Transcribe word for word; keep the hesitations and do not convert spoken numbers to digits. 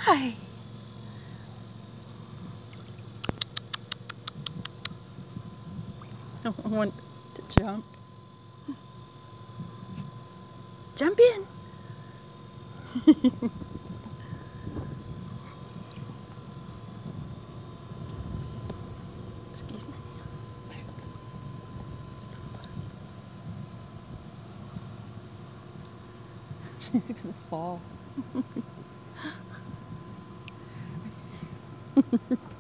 Hi. I want to jump. Jump in. Excuse me. You're gonna fall.